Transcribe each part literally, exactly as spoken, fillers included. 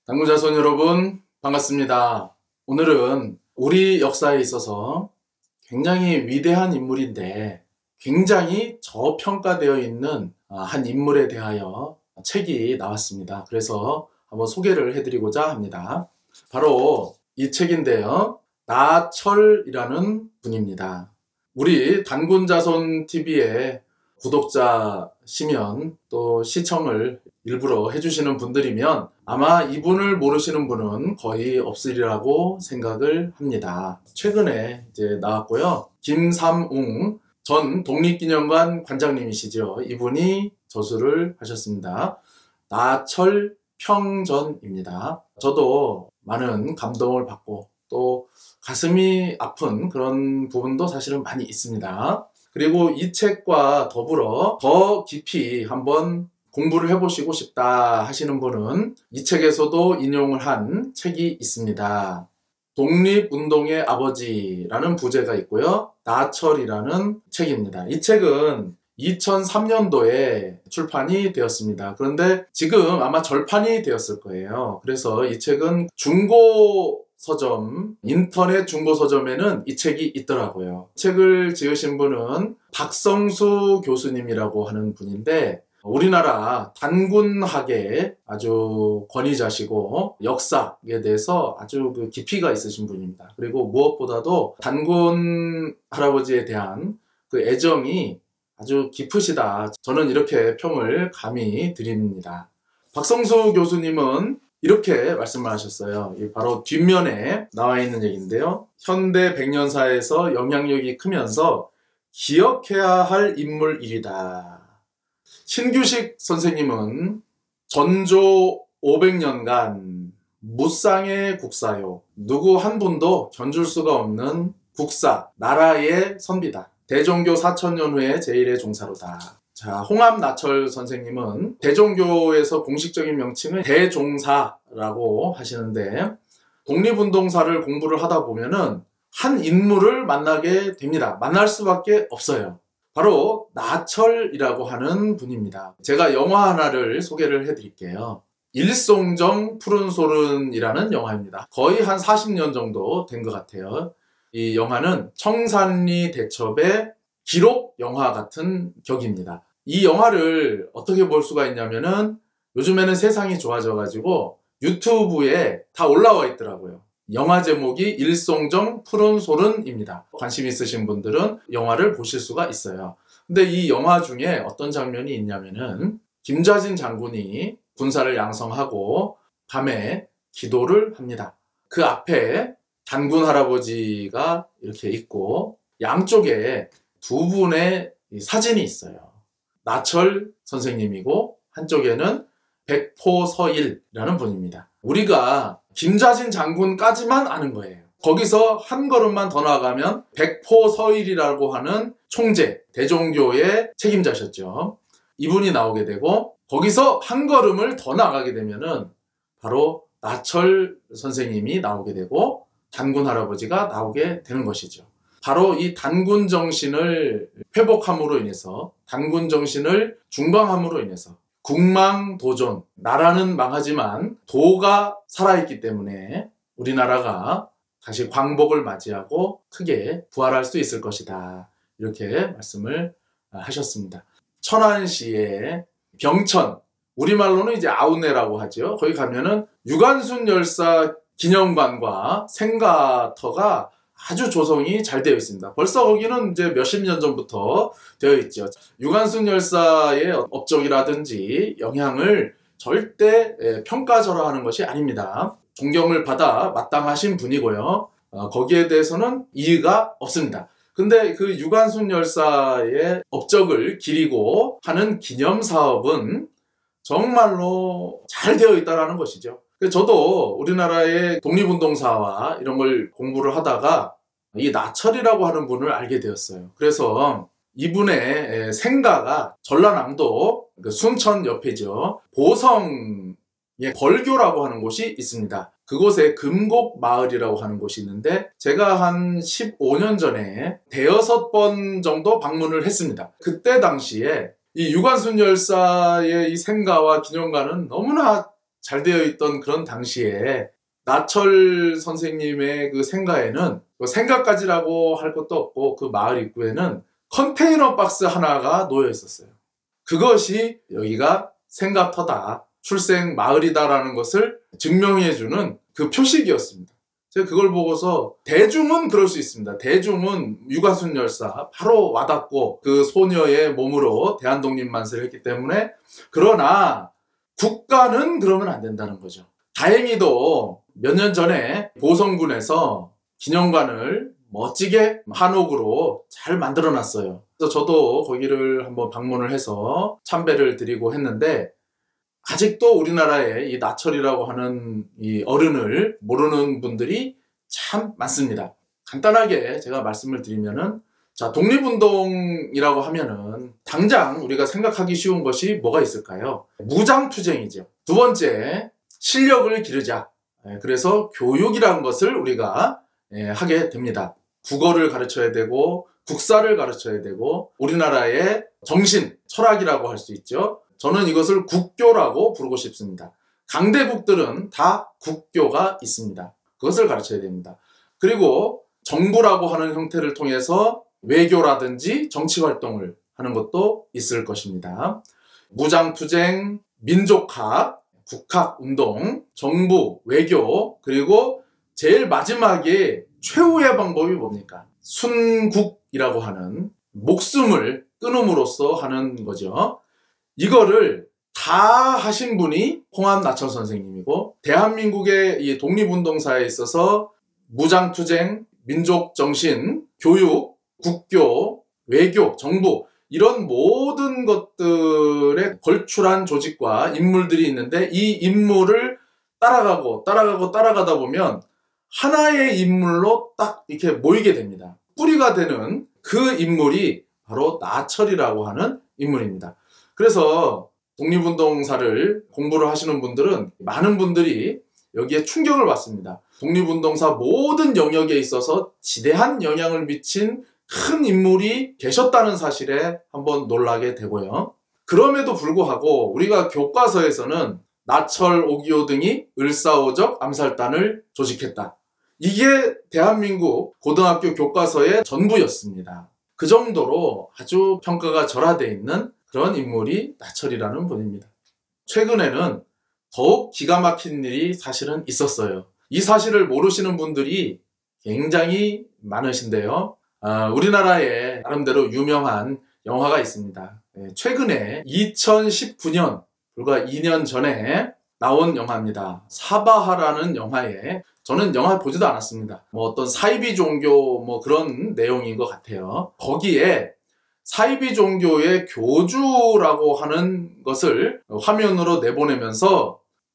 당구자손 여러분 반갑습니다. 오늘은 우리 역사에 있어서 굉장히 위대한 인물인데 굉장히 저평가되어 있는 한 인물에 대하여 책이 나왔습니다. 그래서 한번 소개를 해드리고자 합니다. 바로 이 책인데요. 나철이라는 분입니다. 우리 단군자손티비의 구독자시면 또 시청을 일부러 해주시는 분들이면 아마 이분을 모르시는 분은 거의 없으리라고 생각을 합니다. 최근에 이제 나왔고요. 김삼웅 전 독립기념관 관장님이시죠. 이분이 저술을 하셨습니다. 나철 평전입니다. 저도 많은 감동을 받고 또 가슴이 아픈 그런 부분도 사실은 많이 있습니다. 그리고 이 책과 더불어 더 깊이 한번 공부를 해보시고 싶다 하시는 분은 이 책에서도 인용을 한 책이 있습니다. 독립운동의 아버지라는 부제가 있고요. 나철이라는 책입니다. 이 책은 이천삼 년도에 출판이 되었습니다. 그런데 지금 아마 절판이 되었을 거예요. 그래서 이 책은 중고 서점, 인터넷 중고 서점에는 이 책이 있더라고요. 책을 지으신 분은 박성수 교수님이라고 하는 분인데 우리나라 단군학의 아주 권위자시고 역사에 대해서 아주 그 깊이가 있으신 분입니다. 그리고 무엇보다도 단군 할아버지에 대한 그 애정이 아주 깊으시다. 저는 이렇게 평을 감히 드립니다. 박성수 교수님은 이렇게 말씀을 하셨어요. 바로 뒷면에 나와 있는 얘기인데요. 현대 백년사에서 영향력이 크면서 기억해야 할 인물이다. 신규식 선생님은 전조 오백 년간 무쌍의 국사요. 누구 한 분도 견줄 수가 없는 국사, 나라의 선비다. 대종교 사천 년 후에 제일의 종사로다. 자, 홍합나철 선생님은 대종교에서 공식적인 명칭을 대종사라고 하시는데 독립운동사를 공부를 하다 보면은 한 인물을 만나게 됩니다. 만날 수밖에 없어요. 바로 나철이라고 하는 분입니다. 제가 영화 하나를 소개를 해드릴게요. 일송정 푸른소른이라는 영화입니다. 거의 한 사십 년 정도 된 것 같아요. 이 영화는 청산리 대첩의 기록 영화 같은 격입니다. 이 영화를 어떻게 볼 수가 있냐면은 요즘에는 세상이 좋아져가지고 유튜브에 다 올라와 있더라고요. 영화 제목이 일송정 푸른소른입니다. 관심 있으신 분들은 영화를 보실 수가 있어요. 근데 이 영화 중에 어떤 장면이 있냐면은 김좌진 장군이 군사를 양성하고 밤에 기도를 합니다. 그 앞에 단군 할아버지가 이렇게 있고 양쪽에 두 분의 사진이 있어요. 나철 선생님이고 한쪽에는 백포서일이라는 분입니다. 우리가 김좌진 장군까지만 아는 거예요. 거기서 한 걸음만 더 나아가면 백포서일이라고 하는 총재, 대종교의 책임자셨죠. 이분이 나오게 되고 거기서 한 걸음을 더 나가게 되면은 바로 나철 선생님이 나오게 되고 단군 할아버지가 나오게 되는 것이죠. 바로 이 단군 정신을 회복함으로 인해서 단군 정신을 중광함으로 인해서 국망도존, 나라는 망하지만 도가 살아있기 때문에 우리나라가 다시 광복을 맞이하고 크게 부활할 수 있을 것이다. 이렇게 말씀을 하셨습니다. 천안시의 병천, 우리말로는 이제 아우네라고 하죠. 거기 가면은 유관순 열사 기념관과 생가터가 아주 조성이 잘 되어 있습니다. 벌써 거기는 이제 몇십 년 전부터 되어 있죠. 유관순 열사의 업적이라든지 영향을 절대 평가절하하는 것이 아닙니다. 존경을 받아 마땅하신 분이고요. 어, 거기에 대해서는 이의가 없습니다. 근데 그 유관순 열사의 업적을 기리고 하는 기념사업은 정말로 잘 되어 있다는 것이죠. 저도 우리나라의 독립운동사와 이런 걸 공부를 하다가 이 나철이라고 하는 분을 알게 되었어요. 그래서 이분의 생가가 전라남도 순천 옆이죠. 보성에 벌교라고 하는 곳이 있습니다. 그곳에 금곡마을이라고 하는 곳이 있는데 제가 한 십오 년 전에 대여섯 번 정도 방문을 했습니다. 그때 당시에 이 유관순 열사의 이 생가와 기념관은 너무나 잘 되어 있던 그런 당시에 나철 선생님의 그 생가에는 뭐 생가까지라고 할 것도 없고 그 마을 입구에는 컨테이너 박스 하나가 놓여 있었어요. 그것이 여기가 생가터다, 출생 마을이다라는 것을 증명해주는 그 표식이었습니다. 제가 그걸 보고서 대중은 그럴 수 있습니다. 대중은 유가순 열사 바로 와닿고 그 소녀의 몸으로 대한독립만세를 했기 때문에, 그러나 국가는 그러면 안 된다는 거죠. 다행히도 몇 년 전에 보성군에서 기념관을 멋지게 한옥으로 잘 만들어 놨어요. 그래서 저도 거기를 한번 방문을 해서 참배를 드리고 했는데, 아직도 우리나라에 이 나철이라고 하는 이 어른을 모르는 분들이 참 많습니다. 간단하게 제가 말씀을 드리면은, 자, 독립운동이라고 하면은 당장 우리가 생각하기 쉬운 것이 뭐가 있을까요? 무장투쟁이죠. 두 번째, 실력을 기르자. 그래서 교육이라는 것을 우리가 하게 됩니다. 국어를 가르쳐야 되고 국사를 가르쳐야 되고 우리나라의 정신, 철학이라고 할 수 있죠. 저는 이것을 국교라고 부르고 싶습니다. 강대국들은 다 국교가 있습니다. 그것을 가르쳐야 됩니다. 그리고 정부라고 하는 형태를 통해서 외교라든지 정치활동을 하는 것도 있을 것입니다. 무장투쟁, 민족학, 국학운동, 정부, 외교, 그리고 제일 마지막에 최후의 방법이 뭡니까? 순국이라고 하는 목숨을 끊음으로써 하는 거죠. 이거를 다 하신 분이 홍합 나철 선생님이고, 대한민국의 이 독립운동사에 있어서 무장투쟁, 민족정신, 교육, 국교, 외교, 정부, 이런 모든 것들에 걸출한 조직과 인물들이 있는데, 이 인물을 따라가고 따라가고 따라가다 보면 하나의 인물로 딱 이렇게 모이게 됩니다. 뿌리가 되는 그 인물이 바로 나철이라고 하는 인물입니다. 그래서 독립운동사를 공부를 하시는 분들은, 많은 분들이 여기에 충격을 받습니다. 독립운동사 모든 영역에 있어서 지대한 영향을 미친 큰 인물이 계셨다는 사실에 한번 놀라게 되고요. 그럼에도 불구하고 우리가 교과서에서는 나철, 오기오 등이 을사오적 암살단을 조직했다. 이게 대한민국 고등학교 교과서의 전부였습니다. 그 정도로 아주 평가가 절하되어 있는 그런 인물이 나철이라는 분입니다. 최근에는 더욱 기가 막힌 일이 사실은 있었어요. 이 사실을 모르시는 분들이 굉장히 많으신데요. 아, 우리나라에 나름대로 유명한 영화가 있습니다. 네, 최근에 이천십구 년, 불과 이 년 전에 나온 영화입니다. 사바하라는 영화에, 저는 영화 보지도 않았습니다. 뭐 어떤 사이비 종교 뭐 그런 내용인 것 같아요. 거기에 사이비 종교의 교주라고 하는 것을 화면으로 내보내면서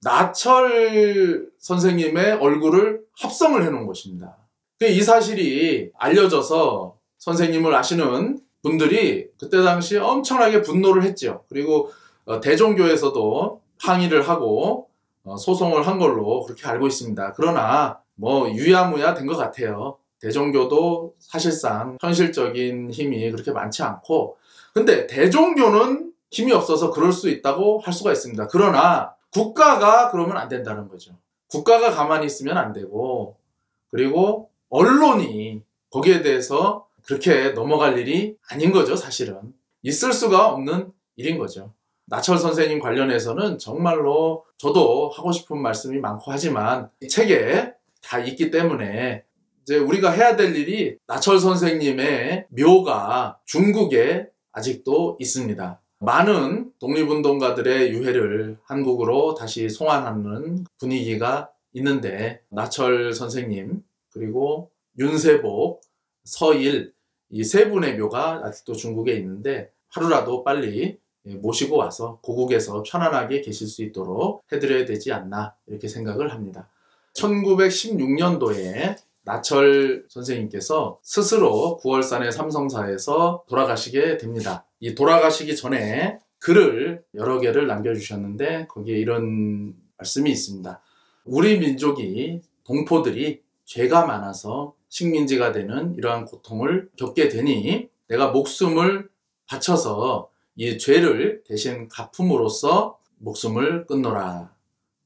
나철 선생님의 얼굴을 합성을 해놓은 것입니다. 이 사실이 알려져서 선생님을 아시는 분들이 그때 당시 엄청나게 분노를 했죠. 그리고 대종교에서도 항의를 하고 소송을 한 걸로 그렇게 알고 있습니다. 그러나 뭐 유야무야 된 것 같아요. 대종교도 사실상 현실적인 힘이 그렇게 많지 않고, 근데 대종교는 힘이 없어서 그럴 수 있다고 할 수가 있습니다. 그러나 국가가 그러면 안 된다는 거죠. 국가가 가만히 있으면 안 되고, 그리고 언론이 거기에 대해서 그렇게 넘어갈 일이 아닌 거죠. 사실은 있을 수가 없는 일인 거죠. 나철 선생님 관련해서는 정말로 저도 하고 싶은 말씀이 많고 하지만 이 책에 다 있기 때문에 이제 우리가 해야 될 일이, 나철 선생님의 묘가 중국에 아직도 있습니다. 많은 독립운동가들의 유해를 한국으로 다시 송환하는 분위기가 있는데, 나철 선생님 그리고 윤세복, 서일, 이 세 분의 묘가 아직도 중국에 있는데 하루라도 빨리 모시고 와서 고국에서 편안하게 계실 수 있도록 해드려야 되지 않나, 이렇게 생각을 합니다. 천구백십육 년도에 나철 선생님께서 스스로 구월산의 삼성사에서 돌아가시게 됩니다. 이 돌아가시기 전에 글을 여러 개를 남겨주셨는데 거기에 이런 말씀이 있습니다. 우리 민족이, 동포들이 죄가 많아서 식민지가 되는 이러한 고통을 겪게 되니 내가 목숨을 바쳐서 이 죄를 대신 갚음으로써 목숨을 끊노라.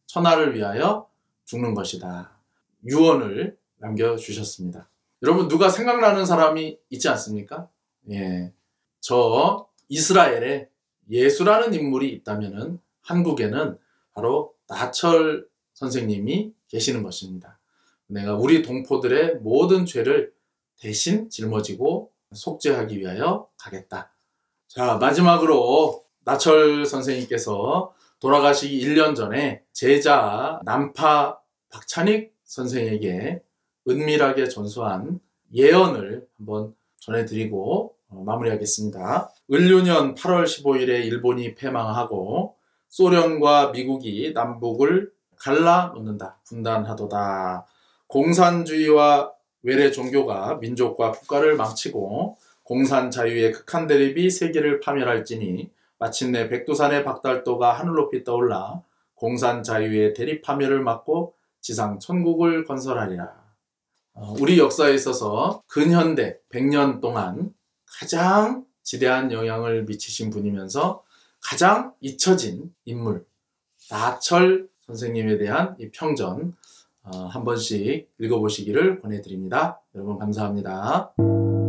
천하를 위하여 죽는 것이다. 유언을 남겨주셨습니다. 여러분 누가 생각나는 사람이 있지 않습니까? 예, 저 이스라엘에 예수라는 인물이 있다면은 한국에는 바로 나철 선생님이 계시는 것입니다. 내가 우리 동포들의 모든 죄를 대신 짊어지고 속죄하기 위하여 가겠다. 자, 마지막으로 나철 선생님께서 돌아가시기 일 년 전에 제자 남파 박찬익 선생에게 은밀하게 전수한 예언을 한번 전해드리고 마무리하겠습니다. 을류년 팔월 십오일에 일본이 패망하고 소련과 미국이 남북을 갈라놓는다. 분단하도다. 공산주의와 외래 종교가 민족과 국가를 망치고 공산 자유의 극한 대립이 세계를 파멸할지니 마침내 백두산의 박달도가 하늘 높이 떠올라 공산 자유의 대립 파멸을 막고 지상 천국을 건설하리라. 우리 역사에 있어서 근현대 백 년 동안 가장 지대한 영향을 미치신 분이면서 가장 잊혀진 인물 나철 선생님에 대한 이 평전 한 번씩 읽어보시기를 권해드립니다. 여러분 감사합니다.